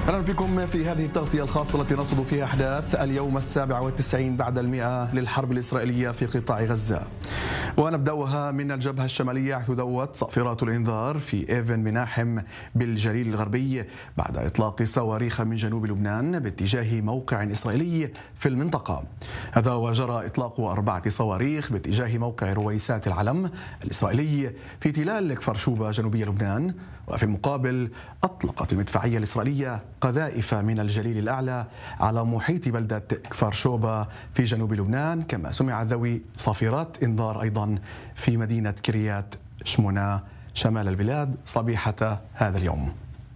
أهلا بكم في هذه التغطية الخاصة التي نرصد فيها أحداث اليوم 97 بعد 100 للحرب الإسرائيلية في قطاع غزة. ونبدأها من الجبهة الشمالية، حيث دوت صافرات الإنذار في إيفن مناحم بالجليل الغربي بعد إطلاق صواريخ من جنوب لبنان باتجاه موقع إسرائيلي في المنطقة. هذا وجرى إطلاق 4 صواريخ باتجاه موقع رويسات العلم الإسرائيلي في تلال كفر شوبة جنوبي لبنان. وفي المقابل أطلقت المدفعية الإسرائيلية قذائف من الجليل الأعلى على محيط بلدة كفر شوبة في جنوب لبنان، كما سمع ذوي صافرات إنذار أيضا في مدينة كريات شمونة شمال البلاد صبيحة هذا اليوم.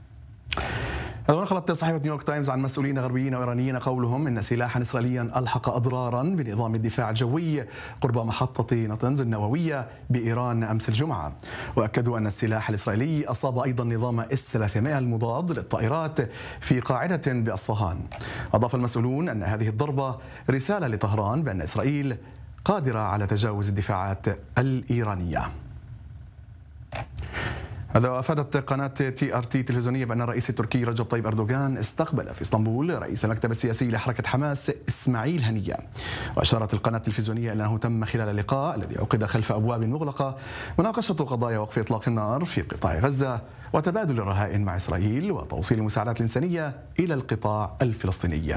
ونقلت صحيفة نيويورك تايمز عن مسؤولين غربيين وإيرانيين قولهم إن سلاحا إسرائيليا ألحق أضرارا بنظام الدفاع الجوي قرب محطة نطنز النووية بإيران أمس الجمعة. وأكدوا أن السلاح الإسرائيلي أصاب أيضا نظام S-300 المضاد للطائرات في قاعدة بأصفهان. أضاف المسؤولون أن هذه الضربة رسالة لطهران بأن إسرائيل قادرة على تجاوز الدفاعات الإيرانية. هذا وافادت قناة TRT التلفزيونية بأن الرئيس التركي رجب طيب أردوغان استقبل في اسطنبول رئيس المكتب السياسي لحركة حماس إسماعيل هنية. وأشارت القناة التلفزيونية إلى أنه تم خلال اللقاء الذي عقد خلف أبواب مغلقة مناقشة قضايا وقف إطلاق النار في قطاع غزة وتبادل الرهائن مع إسرائيل وتوصيل المساعدات الإنسانية إلى القطاع الفلسطيني.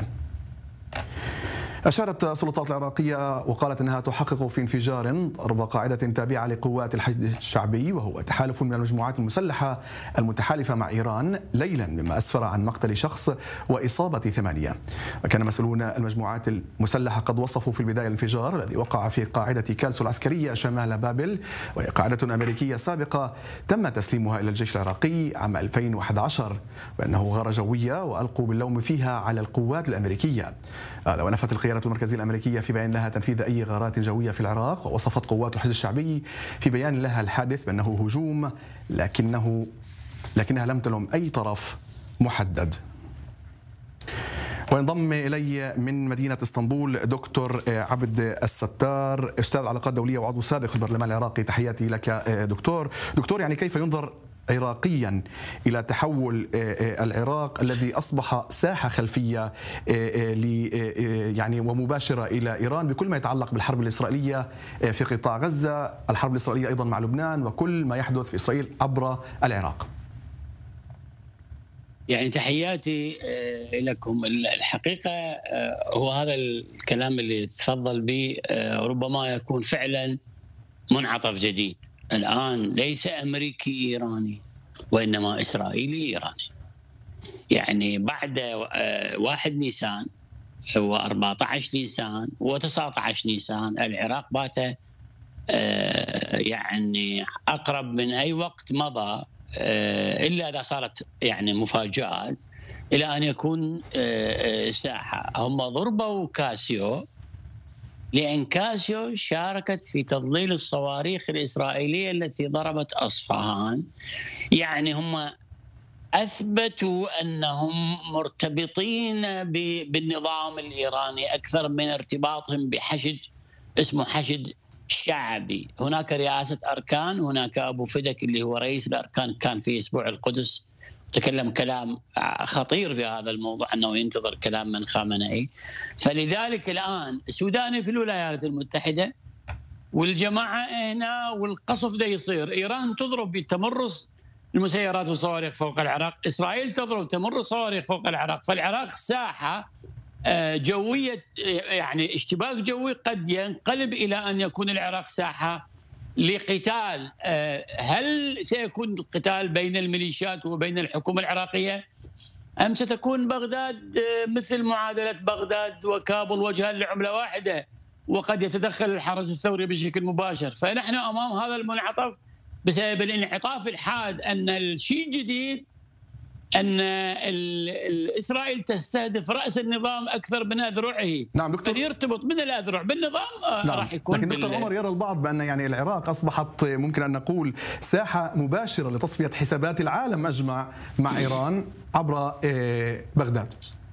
أشارت السلطات العراقية وقالت أنها تحقق في انفجار ضرب قاعدة تابعة لقوات الحشد الشعبي، وهو تحالف من المجموعات المسلحة المتحالفة مع إيران ليلا، مما أسفر عن مقتل شخص وإصابة 8. وكان مسؤولون المجموعات المسلحة قد وصفوا في البداية الانفجار الذي وقع في قاعدة كالسو العسكرية شمال بابل، وهي قاعدة أمريكية سابقة تم تسليمها إلى الجيش العراقي عام 2011، وأنه غارة جوية وألقوا باللوم فيها على القوات الأمريكية. هذا ونفت القيادة المركزية الأمريكية في بيان لها تنفيذ أي غارات جوية في العراق، ووصفت قوات الحشد الشعبي في بيان لها الحادث بأنه هجوم لكنها لم تلم أي طرف محدد. وينضم إلي من مدينة اسطنبول دكتور عبد الستار، أستاذ علاقات دولية وعضو سابق في البرلمان العراقي. تحياتي لك دكتور. يعني كيف ينظر عراقيا إلى تحول العراق الذي أصبح ساحة خلفية يعني ومباشرة إلى إيران بكل ما يتعلق بالحرب الإسرائيلية في قطاع غزة، الحرب الإسرائيلية أيضا مع لبنان، وكل ما يحدث في إسرائيل عبر العراق؟ يعني تحياتي لكم. الحقيقة هو هذا الكلام اللي تفضل به ربما يكون فعلا منعطف جديد. الآن ليس أمريكي إيراني وإنما إسرائيلي إيراني. يعني بعد 1 نيسان و14 نيسان و19 نيسان العراق بات يعني أقرب من أي وقت مضى، إلا إذا صارت يعني مفاجآت، إلى أن يكون ساحة. هم ضربوا كاسيو لأن كاسيو شاركت في تضليل الصواريخ الإسرائيلية التي ضربت أصفهان. يعني هم أثبتوا أنهم مرتبطين بالنظام الإيراني أكثر من ارتباطهم بحشد اسمه حشد شعبي. هناك رئاسة أركان، هناك أبو فدك اللي هو رئيس الأركان كان في أسبوع القدس تكلم كلام خطير في هذا الموضوع، أنه ينتظر كلام من خامنئي. فلذلك الآن السوداني في الولايات المتحدة والجماعة هنا والقصف ده يصير. إيران تضرب بتمرس المسيرات والصواريخ فوق العراق، إسرائيل تضرب تمرس صواريخ فوق العراق. فالعراق ساحة جوية، يعني اشتباك جوي قد ينقلب إلى أن يكون العراق ساحة لقتال. هل سيكون القتال بين الميليشيات وبين الحكومة العراقية، أم ستكون بغداد مثل معادلة بغداد وكابل وجها لعملة واحدة وقد يتدخل الحرس الثوري بشكل مباشر؟ فنحن أمام هذا المنعطف بسبب الانعطاف الحاد أن الشيء الجديد أن إسرائيل تستهدف رأس النظام أكثر من أذرعه. نعم دكتور. أن يرتبط من الأذرع بالنظام. نعم. راح يكون لكن دكتور عمر، يرى البعض بأن يعني العراق أصبحت ممكن أن نقول ساحة مباشرة لتصفية حسابات العالم أجمع مع إيران عبر بغداد.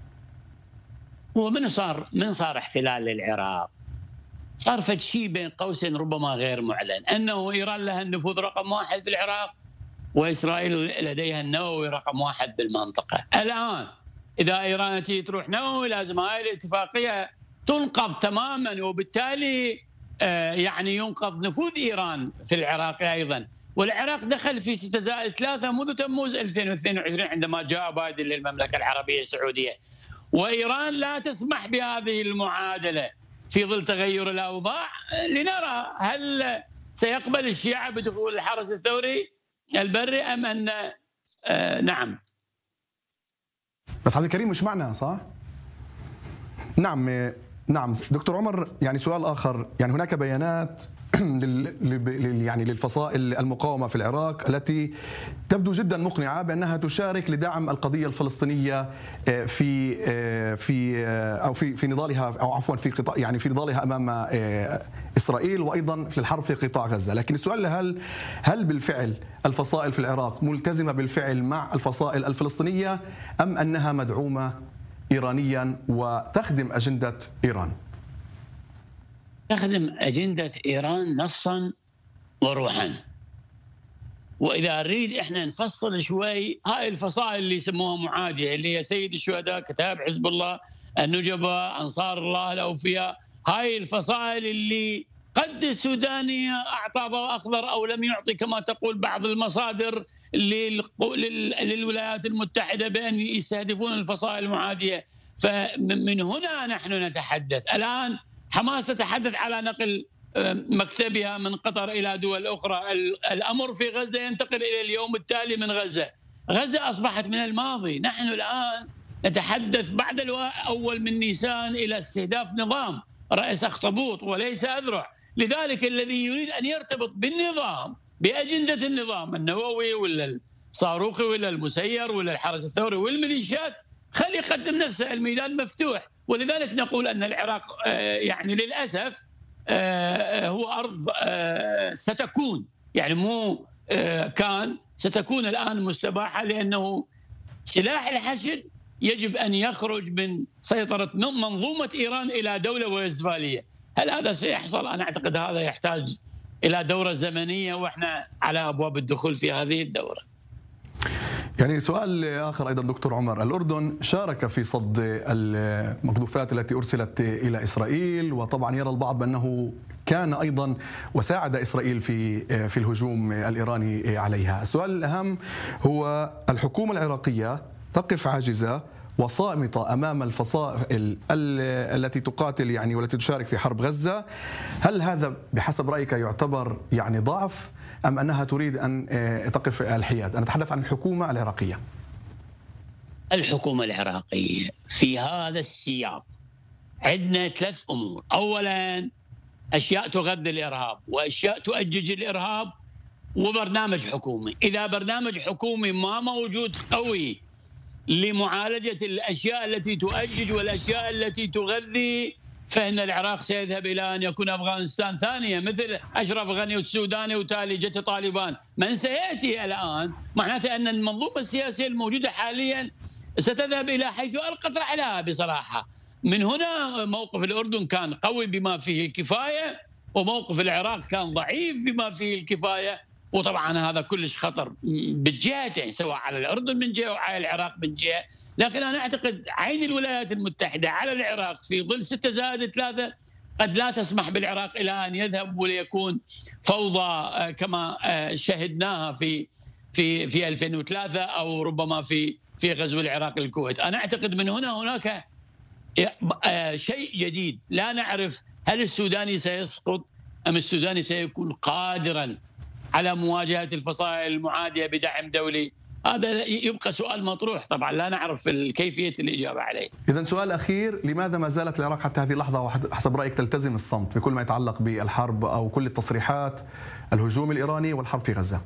ومن صار احتلال للعراق؟ صار فد شيء بين قوسين ربما غير معلن، أنه إيران لها النفوذ رقم 1 في العراق وإسرائيل لديها النووي رقم 1 بالمنطقة. الآن إذا إيران تروح نووي لازم هاي الاتفاقية تنقض تماما، وبالتالي يعني ينقض نفوذ إيران في العراق أيضا. والعراق دخل في 6+3 منذ تموز 2022 عندما جاء بايدن للمملكة العربية السعودية، وإيران لا تسمح بهذه المعادلة في ظل تغير الأوضاع. لنرى هل سيقبل الشيعة بدخول الحرس الثوري البري أم أن نعم. بس عبد الكريم مش معنا صح؟ نعم دكتور عمر، يعني سؤال آخر، يعني هناك بيانات يعني للفصائل المقاومة في العراق التي تبدو جدا مقنعة بأنها تشارك لدعم القضية الفلسطينية في نضالها، أو عفوا في قطاع، يعني في نضالها أمام إسرائيل، وأيضا في الحرب في قطاع غزة. لكن السؤال هل بالفعل الفصائل في العراق ملتزمة بالفعل مع الفصائل الفلسطينية، أم أنها مدعومة إيرانيا وتخدم أجندة إيران؟ تخدم أجندة إيران نصا وروحا. وإذا نريد إحنا نفصل شوي، هاي الفصائل اللي يسموها معادية، اللي هي سيد الشهداء، كتائب حزب الله، النجبة، أنصار الله الأوفياء، هاي الفصائل اللي قد السوداني أعطى ضوء أخضر أو لم يعطي كما تقول بعض المصادر للولايات المتحدة بأن يستهدفون الفصائل المعادية. فمن هنا نحن نتحدث. الآن حماس تتحدث على نقل مكتبها من قطر إلى دول أخرى. الأمر في غزة ينتقل إلى اليوم التالي من غزة. غزة أصبحت من الماضي. نحن الآن نتحدث بعد الأول من نيسان إلى استهداف نظام رأس أخطبوط وليس أذرع. لذلك الذي يريد أن يرتبط بالنظام، بأجندة النظام النووي ولا الصاروخي ولا المسير ولا الحرس الثوري والميليشيات، خلي يقدم نفسه، الميدان مفتوح. ولذلك نقول أن العراق يعني للأسف هو أرض ستكون، يعني مو كان، ستكون الآن مستباحة، لأنه سلاح الحشد يجب أن يخرج من سيطرة منظومة إيران إلى دولة ويستفالية. هل هذا سيحصل؟ أنا أعتقد هذا يحتاج إلى دورة زمنية، وإحنا على أبواب الدخول في هذه الدورة. يعني سؤال آخر أيضا دكتور عمر، الأردن شارك في صد المقذوفات التي أرسلت إلى إسرائيل، وطبعا يرى البعض بأنه كان أيضا وساعد إسرائيل في الهجوم الإيراني عليها. السؤال الأهم هو الحكومة العراقية تقف عاجزة وصامتة أمام الفصائل التي تقاتل يعني والتي تشارك في حرب غزة. هل هذا بحسب رأيك يعتبر يعني ضعف، أم أنها تريد أن تقف الحياد؟ أنا أتحدث عن الحكومة العراقية. الحكومة العراقية في هذا السياق عندنا 3 أمور. أولا أشياء تغذي الإرهاب، وأشياء تؤجج الإرهاب، وبرنامج حكومي. إذا برنامج حكومي ما موجود قوي لمعالجة الأشياء التي تؤجج والأشياء التي تغذي، فإن العراق سيذهب إلى أن يكون أفغانستان ثانية، مثل أشرف غني السوداني وتالي جت طالبان. من سيأتي الآن معناته أن المنظومة السياسية الموجودة حاليا ستذهب إلى حيث ألقت رحلها بصراحة. من هنا موقف الأردن كان قوي بما فيه الكفاية، وموقف العراق كان ضعيف بما فيه الكفاية. وطبعا هذا كلش خطر بالجهتين، سواء على الأردن من جهة وعلى العراق من جهة. لكن أنا أعتقد عين الولايات المتحدة على العراق في ظل 6+3 قد لا تسمح بالعراق إلى أن يذهب وليكون فوضى كما شهدناها في 2003 أو ربما في غزو العراق للكويت. أنا أعتقد من هناك شيء جديد. لا نعرف هل السوداني سيسقط أم السوداني سيكون قادرا على مواجهة الفصائل المعادية بدعم دولي. هذا يبقى سؤال مطروح، طبعا لا نعرف كيفية الإجابة عليه. إذن سؤال أخير، لماذا ما زالت العراق حتى هذه اللحظة وحسب رأيك تلتزم الصمت بكل ما يتعلق بالحرب أو كل التصريحات الهجوم الإيراني والحرب في غزة؟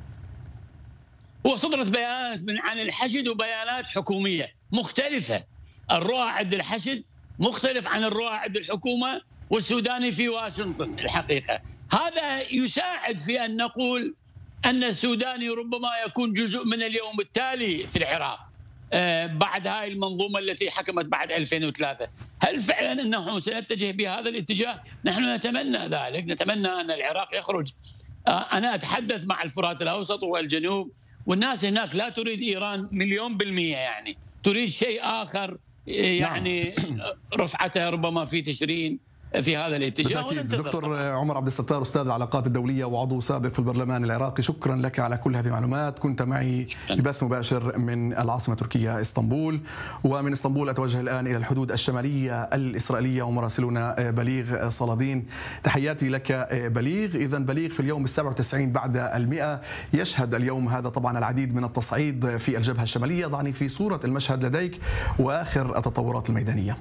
وصدرت بيانات عن الحشد وبيانات حكومية مختلفة. الرؤى عند الحشد مختلف عن الرؤى عند الحكومة، والسوداني في واشنطن. الحقيقة هذا يساعد في أن نقول أن السوداني ربما يكون جزء من اليوم التالي في العراق بعد هاي المنظومة التي حكمت بعد 2003. هل فعلا أنه سنتجه بهذا الاتجاه؟ نحن نتمنى ذلك، نتمنى أن العراق يخرج. أنا أتحدث مع الفرات الأوسط والجنوب، والناس هناك لا تريد إيران 1,000,000%، يعني تريد شيء آخر يعني رفعته ربما في تشرين في هذا الاتجاه. بالتأكيد. دكتور عمر عبد الستار، أستاذ العلاقات الدولية وعضو سابق في البرلمان العراقي، شكرا لك على كل هذه المعلومات. كنت معي ببث مباشر من العاصمة التركية اسطنبول. ومن اسطنبول أتوجه الآن إلى الحدود الشمالية الإسرائيلية ومراسلنا بليغ صلادين. تحياتي لك بليغ. إذا بليغ، في اليوم 97 بعد 100 يشهد اليوم هذا طبعا العديد من التصعيد في الجبهة الشمالية. ضعني في صورة المشهد لديك وآخر التطورات الميدانية.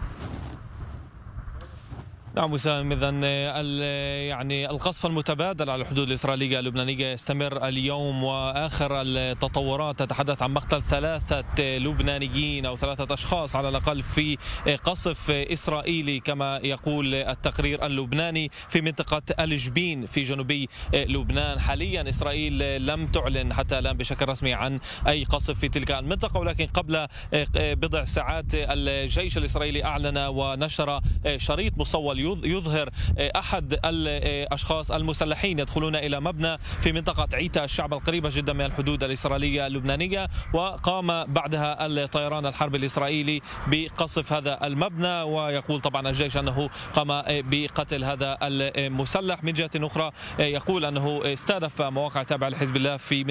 نعم وسام، إذن يعني القصف المتبادل على الحدود الإسرائيلية اللبنانية يستمر اليوم، وآخر التطورات تتحدث عن مقتل 3 لبنانيين أو 3 أشخاص على الأقل في قصف إسرائيلي كما يقول التقرير اللبناني في منطقة الجبين في جنوبي لبنان. حاليا إسرائيل لم تعلن حتى الآن بشكل رسمي عن أي قصف في تلك المنطقة، ولكن قبل بضع ساعات الجيش الإسرائيلي أعلن ونشر شريط مصور يظهر أحد الأشخاص المسلحين يدخلون إلى مبنى في منطقة عيتا الشعب القريبة جدا من الحدود الإسرائيلية اللبنانية، وقام بعدها الطيران الحربي الإسرائيلي بقصف هذا المبنى. ويقول طبعا الجيش أنه قام بقتل هذا المسلح. من جهة أخرى يقول أنه استهدف مواقع تابعة لحزب الله في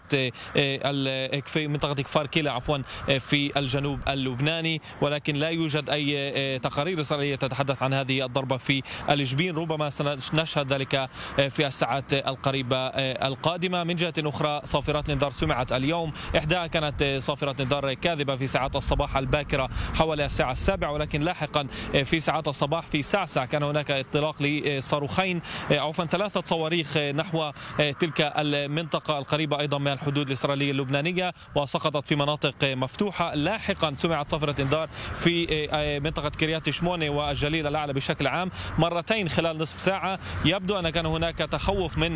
منطقة كفار كيلا في الجنوب اللبناني، ولكن لا يوجد أي تقارير إسرائيلية تتحدث عن هذه الضربة في الجبين. ربما سنشهد ذلك في الساعات القريبة القادمة. من جهة أخرى صافرات الإنذار سمعت اليوم، إحداها كانت صافرة إنذار كاذبة في ساعات الصباح الباكرة حوالي الساعة 7، ولكن لاحقا في ساعات الصباح في سعسع كان هناك اطلاق لصاروخين 3 صواريخ نحو تلك المنطقة القريبة أيضا من الحدود الإسرائيلية اللبنانية، وسقطت في مناطق مفتوحة. لاحقا سمعت صافرة إنذار في منطقة كريات شمونة والجليل الأعلى بشكل عام مرتين خلال نصف ساعة. يبدو أن كان هناك تخوف من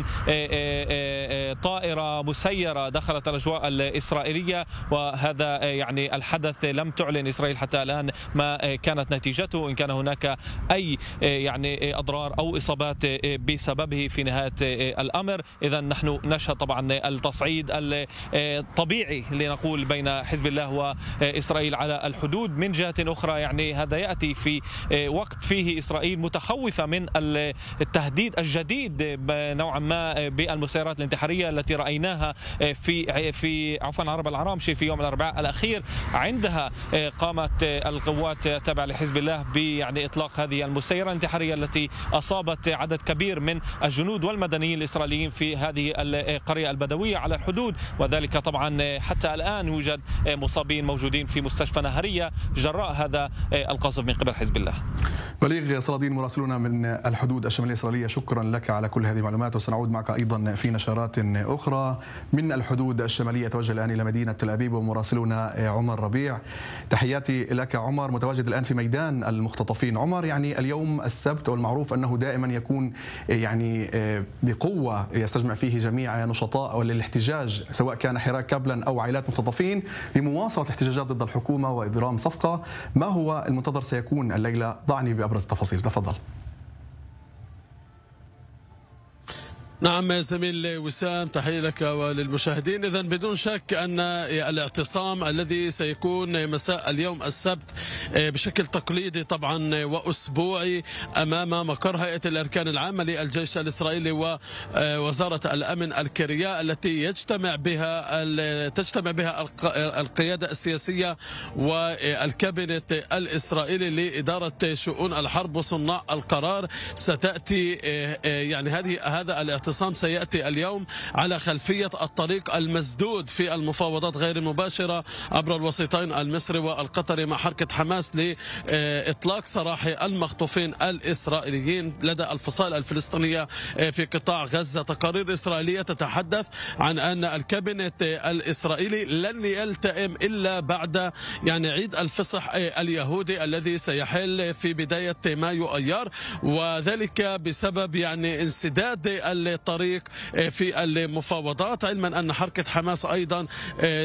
طائرة مسيرة دخلت الأجواء الإسرائيلية، وهذا يعني الحدث لم تعلن إسرائيل حتى الآن ما كانت نتيجته، إن كان هناك أي يعني أضرار أو إصابات بسببه في نهاية الأمر. إذا نحن نشهد طبعا التصعيد الطبيعي لنقول بين حزب الله وإسرائيل على الحدود. من جهة أخرى يعني هذا يأتي في وقت فيه إسرائيل متخوفة من التهديد الجديد نوعا ما بالمسيرات الانتحارية التي رأيناها في عرب العرامشي في يوم الأربعاء الأخير. عندها قامت القوات التابعة لحزب الله يعني إطلاق هذه المسيرة الانتحارية التي أصابت عدد كبير من الجنود والمدنيين الإسرائيليين في هذه القرية البدوية على الحدود، وذلك طبعا حتى الآن يوجد مصابين موجودين في مستشفى نهرية جراء هذا القصف من قبل حزب الله. بليغ صلادين مراسلنا من الحدود الشمالية الإسرائيلية، شكرا لك على كل هذه المعلومات، وسنعود معك أيضا في نشرات أخرى من الحدود الشمالية. توجه الآن إلى مدينة تل أبيب ومراسلنا عمر ربيع. تحياتي لك عمر، متواجد الآن في ميدان المختطفين. عمر، يعني اليوم السبت والمعروف أنه دائما يكون يعني بقوة يستجمع فيه جميع نشطاء الاحتجاج، سواء كان حراك كابلن أو عائلات مختطفين، لمواصلة الاحتجاجات ضد الحكومة وإبرام صفقة. ما هو المنتظر سيكون الليلة؟ ضعني بأبرز التفاصيل، تفضل. نعم زميل وسام، تحية لك وللمشاهدين. إذن بدون شك أن الاعتصام الذي سيكون مساء اليوم السبت بشكل تقليدي طبعا وأسبوعي أمام مقر هيئة الأركان العامة للجيش الإسرائيلي ووزارة الأمن الكرياء التي تجتمع بها القيادة السياسية والكابينت الإسرائيلي لإدارة شؤون الحرب وصناع القرار. ستأتي يعني هذا الاعتصام سيأتي اليوم على خلفية الطريق المسدود في المفاوضات غير المباشرة عبر الوسيطين المصري والقطري مع حركة حماس لإطلاق سراح المخطوفين الإسرائيليين لدى الفصائل الفلسطينية في قطاع غزة. تقارير إسرائيلية تتحدث عن أن الكابينت الإسرائيلي لن يلتئم إلا بعد يعني عيد الفصح اليهودي الذي سيحل في بداية مايو أيار، وذلك بسبب يعني انسداد الطريق في المفاوضات، علما أن حركة حماس أيضا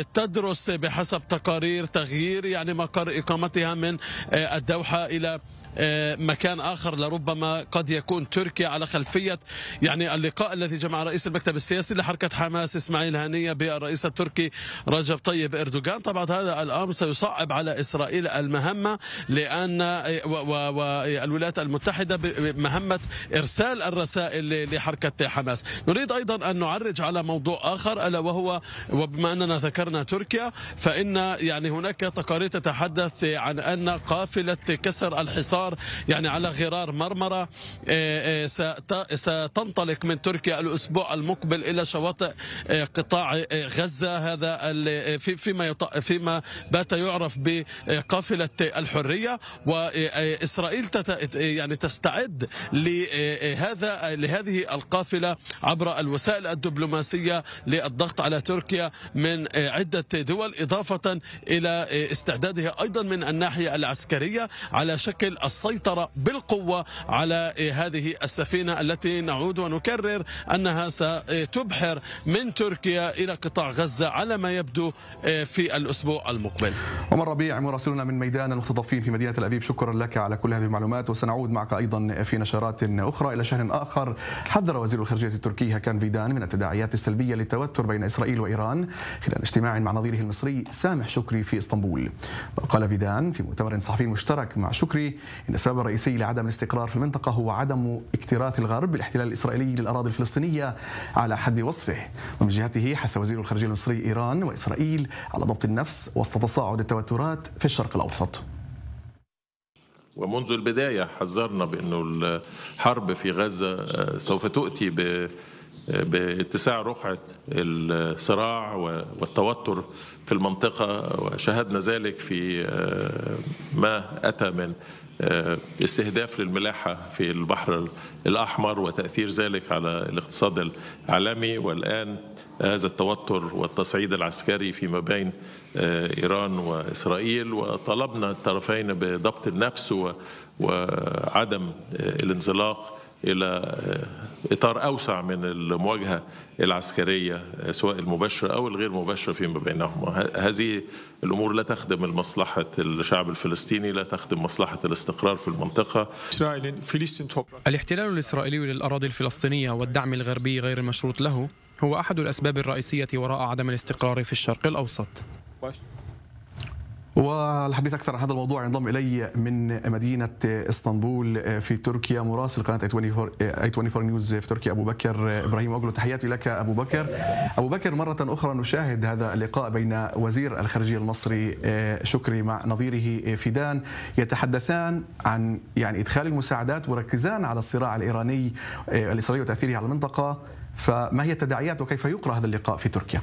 تدرس بحسب تقارير تغيير يعني مقر إقامتها من الدوحة إلى مكان آخر، لربما قد يكون تركيا، على خلفية يعني اللقاء الذي جمع رئيس المكتب السياسي لحركة حماس إسماعيل هنية بالرئيس التركي رجب طيب إردوغان. طبعا هذا الأمر سيصعب على إسرائيل المهمة، لأن والولايات المتحدة بمهمة إرسال الرسائل لحركة حماس. نريد أيضا أن نعرج على موضوع آخر، ألا وهو وبما أننا ذكرنا تركيا، فإن يعني هناك تقارير تتحدث عن أن قافلة كسر الحصار يعني على غرار مرمرة ستنطلق من تركيا الأسبوع المقبل إلى شواطئ قطاع غزة، هذا فيما بات يعرف بقافلة الحرية. وإسرائيل يعني تستعد لهذه القافلة عبر الوسائل الدبلوماسية للضغط على تركيا من عدة دول، إضافة إلى استعدادها أيضا من الناحية العسكرية على شكل السيطرة بالقوة على هذه السفينة التي نعود ونكرر أنها ستبحر من تركيا إلى قطاع غزة على ما يبدو في الأسبوع المقبل. عمر ربيع مراسلنا من ميدان المختطفين في مدينة تل أبيب، شكرا لك على كل هذه المعلومات، وسنعود معك أيضا في نشرات أخرى. إلى شأن آخر، حذر وزير الخارجية التركي هاكان فيدان من التداعيات السلبية للتوتر بين إسرائيل وإيران خلال اجتماع مع نظيره المصري سامح شكري في اسطنبول. وقال فيدان في مؤتمر صحفي مشترك مع شكري إن السبب الرئيسي لعدم الاستقرار في المنطقة هو عدم اكتراث الغرب بالاحتلال الإسرائيلي للأراضي الفلسطينية على حد وصفه. ومن جهته حث وزير الخارجية المصري إيران وإسرائيل على ضبط النفس وسط تصاعد التوترات في الشرق الأوسط. ومنذ البداية حذرنا بأنه الحرب في غزة سوف تؤتي باتساع رقعة الصراع والتوتر في المنطقة، وشاهدنا ذلك في ما أتى من استهداف للملاحة في البحر الأحمر وتأثير ذلك على الاقتصاد العالمي، والآن هذا التوتر والتصعيد العسكري فيما بين إيران وإسرائيل. وطلبنا الطرفين بضبط النفس وعدم الانزلاق إلى إطار أوسع من المواجهة العسكرية سواء المباشرة أو الغير مباشرة فيما بينهم. هذه الأمور لا تخدم مصلحة الشعب الفلسطيني، لا تخدم مصلحة الاستقرار في المنطقة. الاحتلال الإسرائيلي للأراضي الفلسطينية والدعم الغربي غير المشروط له هو أحد الأسباب الرئيسية وراء عدم الاستقرار في الشرق الأوسط. والحديث أكثر عن هذا الموضوع ينضم إلي من مدينة اسطنبول في تركيا مراسل قناة i24 نيوز في تركيا أبو بكر إبراهيم أوغلو. تحياتي لك أبو بكر. أبو بكر، مرة أخرى نشاهد هذا اللقاء بين وزير الخارجية المصري شكري مع نظيره فيدان، يتحدثان عن يعني إدخال المساعدات وركزان على الصراع الإسرائيلي وتأثيره على المنطقة. فما هي التداعيات وكيف يقرأ هذا اللقاء في تركيا؟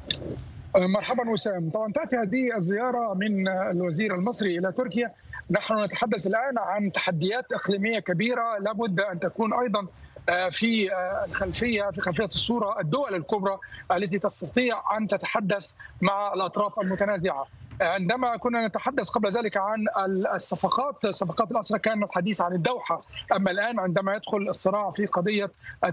مرحبا وسام. طبعا تأتي هذه الزيارة من الوزير المصري إلى تركيا. نحن نتحدث الآن عن تحديات إقليمية كبيرة لابد أن تكون أيضا في خلفية الصورة الدول الكبرى التي تستطيع أن تتحدث مع الأطراف المتنازعة. عندما كنا نتحدث قبل ذلك عن صفقات الأسرى كان الحديث عن الدوحة، أما الآن عندما يدخل الصراع في قضية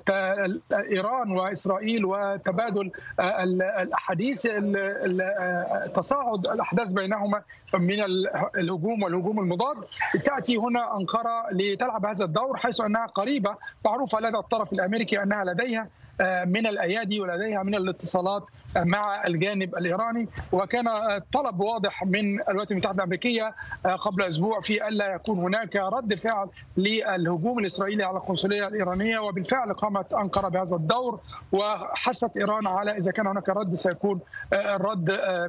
إيران وإسرائيل وتبادل الأحاديث تصاعد الأحداث بينهما من الهجوم والهجوم المضاد، تأتي هنا أنقرة لتلعب هذا الدور، حيث أنها قريبة معروفة لدى الطرف الأمريكي أنها لديها من الأيادي ولديها من الاتصالات مع الجانب الإيراني. وكان طلب واضح من الولايات المتحدة الأمريكية قبل أسبوع في ألا يكون هناك رد فعل للهجوم الإسرائيلي على القنصلية الإيرانية، وبالفعل قامت أنقرة بهذا الدور وحثت إيران على إذا كان هناك رد سيكون الرد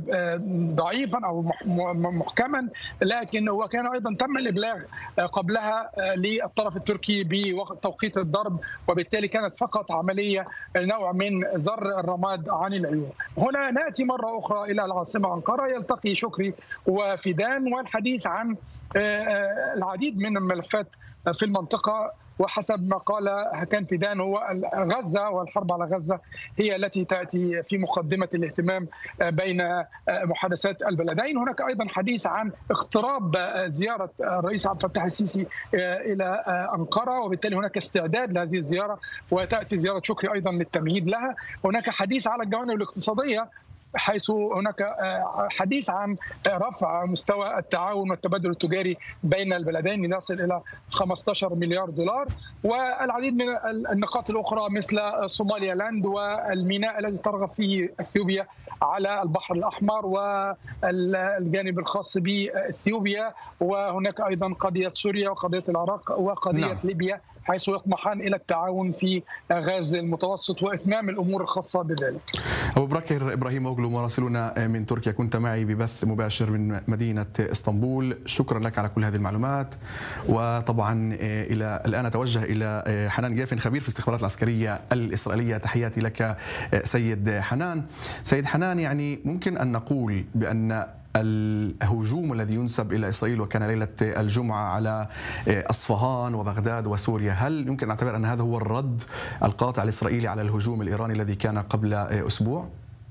ضعيفا أو محكما، لكن وكان أيضا تم الإبلاغ قبلها للطرف التركي بتوقيت الضرب، وبالتالي كانت فقط عملية نوع من زر الرماد عن العيون. هنا نأتي مرة أخرى إلى العاصمة أنقرة، يلتقي شكري وفيدان والحديث عن العديد من الملفات في المنطقة. وحسب ما قال هاكان فيدان هو غزة والحرب على غزة هي التي تأتي في مقدمة الاهتمام بين محادثات البلدين. هناك أيضا حديث عن اقتراب زيارة الرئيس عبد الفتاح السيسي إلى أنقرة، وبالتالي هناك استعداد لهذه الزيارة وتأتي زيارة شكري أيضا للتمهيد لها. هناك حديث على الجوانب الاقتصادية حيث هناك حديث عن رفع مستوى التعاون والتبادل التجاري بين البلدين ليصل إلى 15 مليار دولار، والعديد من النقاط الأخرى مثل صوماليا لاند والميناء الذي ترغب فيه أثيوبيا على البحر الأحمر والجانب الخاص بأثيوبيا، وهناك أيضا قضية سوريا وقضية العراق وقضية ليبيا، حيث يطمحان إلى التعاون في غاز المتوسط وإتمام الأمور الخاصة بذلك. أبو بكر إبراهيم أوغلو مراسلنا من تركيا، كنت معي ببث مباشر من مدينة اسطنبول، شكرا لك على كل هذه المعلومات. وطبعا إلى الآن أتوجه إلى حنان جيفن خبير في الاستخبارات العسكرية الإسرائيلية. تحياتي لك سيد حنان. سيد حنان، يعني ممكن أن نقول بأن الهجوم الذي ينسب إلى إسرائيل وكان ليلة الجمعة على أصفهان وبغداد وسوريا، هل يمكن أن نعتبر أن هذا هو الرد القاطع الإسرائيلي على الهجوم الإيراني الذي كان قبل أسبوع؟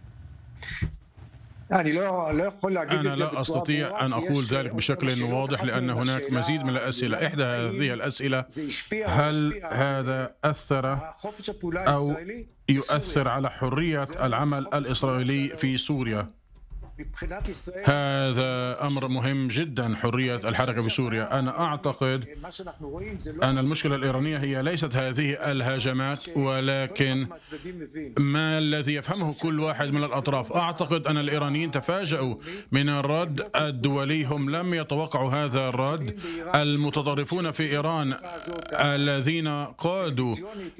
أنا لا أستطيع أن أقول ذلك بشكل واضح، لأن هناك مزيد من الأسئلة. إحدى هذه الأسئلة: هل هذا أثر أو يؤثر على حرية العمل الإسرائيلي في سوريا؟ هذا أمر مهم جدا، حرية الحركة في سوريا. أنا أعتقد أن المشكلة الإيرانية هي ليست هذه الهجمات، ولكن ما الذي يفهمه كل واحد من الأطراف. أعتقد أن الإيرانيين تفاجؤوا من الرد الدولي، هم لم يتوقعوا هذا الرد. المتطرفون في إيران الذين قادوا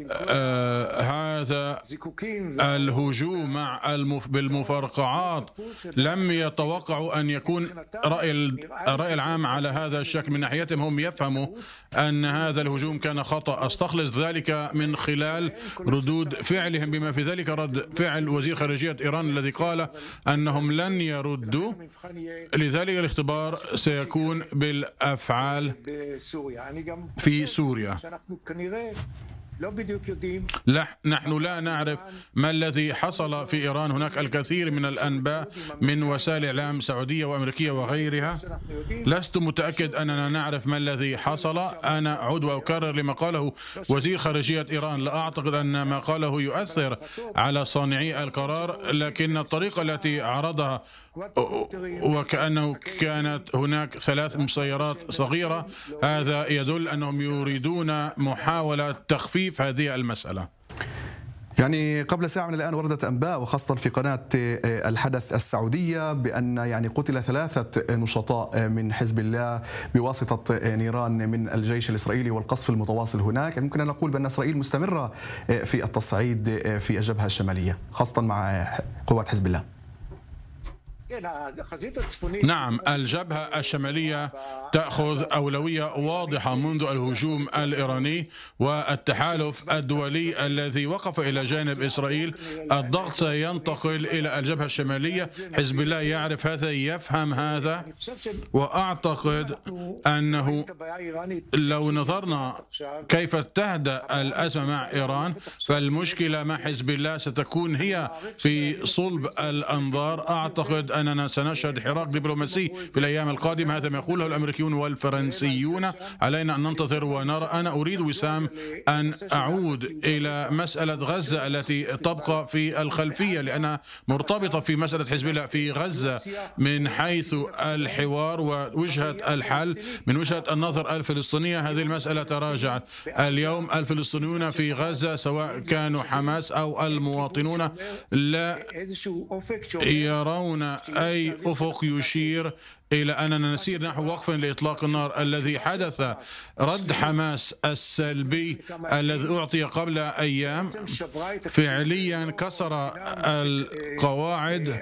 هذا الهجوم بالمفرقعات لم يتوقعوا أن يكون الرأي العام على هذا الشكل. من ناحيتهم هم يفهموا أن هذا الهجوم كان خطأ. أستخلص ذلك من خلال ردود فعلهم، بما في ذلك رد فعل وزير خارجية إيران الذي قال أنهم لن يردوا، لذلك الاختبار سيكون بالأفعال في سوريا. نحن لا نعرف ما الذي حصل في إيران. هناك الكثير من الأنباء من وسائل إعلام سعودية وأمريكية وغيرها. لست متأكد أننا نعرف ما الذي حصل. أنا أعود وأكرر لما قاله وزير خارجية إيران، لا أعتقد أن ما قاله يؤثر على صانعي القرار، لكن الطريقة التي عرضها وكأنه كانت هناك 3 مسيرات صغيرة، هذا يدل أنهم يريدون محاولة تخفيف هذه المسألة. يعني قبل ساعة من الآن وردت أنباء، وخاصة في قناة الحدث السعودية، بأن يعني قتل 3 نشطاء من حزب الله بواسطة نيران من الجيش الإسرائيلي والقصف المتواصل هناك. يمكن أن نقول بأن إسرائيل مستمرة في التصعيد في الجبهة الشمالية، خاصة مع قوات حزب الله. نعم، الجبهة الشمالية تأخذ أولوية واضحة منذ الهجوم الإيراني، والتحالف الدولي الذي وقف إلى جانب إسرائيل. الضغط سينتقل إلى الجبهة الشمالية. حزب الله يعرف هذا، يفهم هذا، وأعتقد أنه لو نظرنا كيف تهدأ الأزمة مع إيران، فالمشكلة مع حزب الله ستكون هي في صلب الأنظار. أعتقد أننا سنشهد حراك دبلوماسي في الأيام القادمة، هذا ما يقوله الأمريكيون والفرنسيون. علينا أن ننتظر ونرى. أنا أريد وسام أن أعود إلى مسألة غزة التي تبقى في الخلفية، لأنها مرتبطة في مسألة حزب الله في غزة من حيث الحوار ووجهة الحل. من وجهة النظر الفلسطينية هذه المسألة تراجعت. اليوم الفلسطينيون في غزة سواء كانوا حماس أو المواطنون لا يرون أي أفق يشير إلى أننا نسير نحو وقف لإطلاق النار. الذي حدث رد حماس السلبي الذي أعطي قبل أيام فعليا كسر القواعد،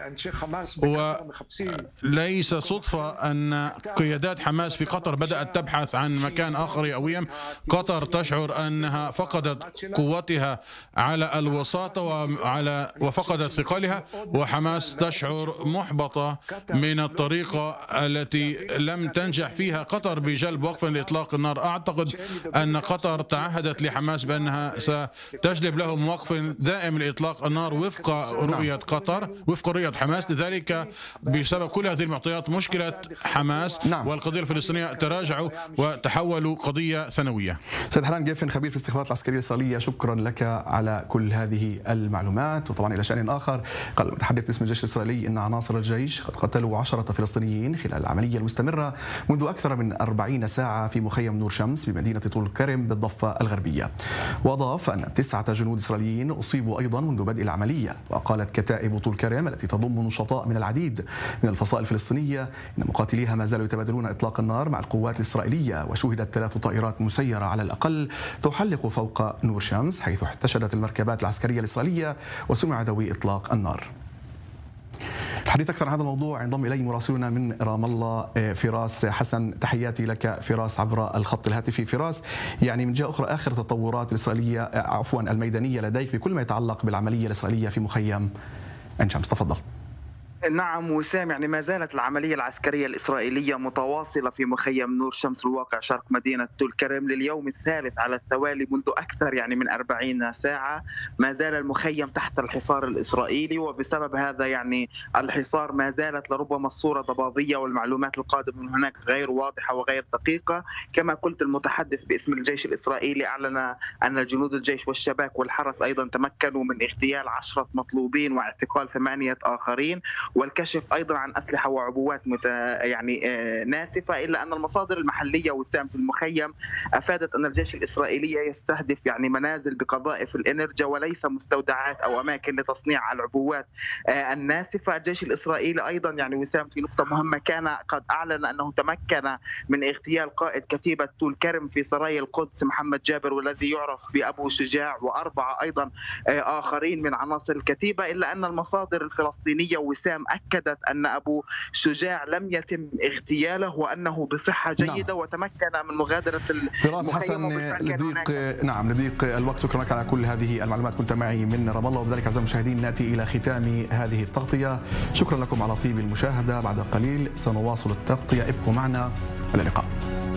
وليس صدفة أن قيادات حماس في قطر بدأت تبحث عن مكان آخر يأويهم. قطر تشعر أنها فقدت قوتها على الوساطة وفقدت ثقلها، وحماس تشعر محبطة من الطريقة التي لم تنجح فيها قطر بجلب وقف لإطلاق النار. أعتقد أن قطر تعهدت لحماس بأنها ستجلب لهم وقف دائم لإطلاق النار وفق رؤية قطر، وفق رؤية حماس. لذلك بسبب كل هذه المعطيات مشكلة حماس والقضية الفلسطينية تراجعوا وتحولوا قضية ثانوية. سيد حنان جيفن، خبير في الاستخبارات العسكرية الإسرائيلية، شكرا لك على كل هذه المعلومات. وطبعا إلى شأن آخر، قال المتحدث باسم الجيش الإسرائيلي إن عناصر الجيش قد قتلوا 10 فلسطينيين خلال العملية المستمرة منذ أكثر من 40 ساعة في مخيم نور شمس بمدينة طول كرم بالضفة الغربية. وأضاف أن 9 جنود إسرائيليين أصيبوا أيضا منذ بدء العملية. وقالت كتائب طول كرم التي تضم نشطاء من العديد من الفصائل الفلسطينية إن مقاتليها ما زالوا يتبادلون إطلاق النار مع القوات الإسرائيلية. وشهدت 3 طائرات مسيرة على الأقل تحلق فوق نور شمس، حيث احتشدت المركبات العسكرية الإسرائيلية وسمع ذوي إطلاق النار. الحديث أكثر عن هذا الموضوع ينضم إلي مراسلنا من رام الله فراس حسن. تحياتي لك فراس عبر الخط الهاتفي. فراس، يعني من جهة أخرى آخر التطورات الإسرائيلية الميدانية لديك بكل ما يتعلق بالعملية الإسرائيلية في مخيم عين شمس، تفضل. نعم وسام، يعني ما زالت العملية العسكرية الإسرائيلية متواصلة في مخيم نور شمس الواقع شرق مدينة طول كرم لليوم الثالث على التوالي منذ أكثر يعني من 40 ساعة. ما زال المخيم تحت الحصار الإسرائيلي، وبسبب هذا يعني الحصار ما زالت لربما الصورة ضبابية والمعلومات القادمة من هناك غير واضحة وغير دقيقة. كما قلت، المتحدث باسم الجيش الإسرائيلي أعلن أن جنود الجيش والشباك والحرس أيضا تمكنوا من اغتيال 10 مطلوبين واعتقال 8 آخرين، والكشف أيضا عن أسلحة وعبوات ناسفة. إلا أن المصادر المحلية وسام في المخيم أفادت أن الجيش الإسرائيلي يستهدف يعني منازل بقذائف الإنرجا وليس مستودعات أو أماكن لتصنيع العبوات الناسفة. الجيش الإسرائيلي أيضا يعني وسام في نقطة مهمة، كان قد أعلن أنه تمكن من اغتيال قائد كتيبة طول كرم في سرايا القدس محمد جابر، والذي يعرف بأبو شجاع، و4 أيضا آخرين من عناصر الكتيبة. إلا أن المصادر الفلسطينية وسام أكدت أن أبو شجاع لم يتم اغتياله وأنه بصحة جيدة وتمكن من مغادرة المخيم. لضيق الوقت، شكرا لك على كل هذه المعلومات. كنت معي من رام الله. وبذلك أعزائي المشاهدين نأتي إلى ختام هذه التغطية. شكرا لكم على طيب المشاهدة. بعد قليل سنواصل التغطية، ابقوا معنا. إلى اللقاء.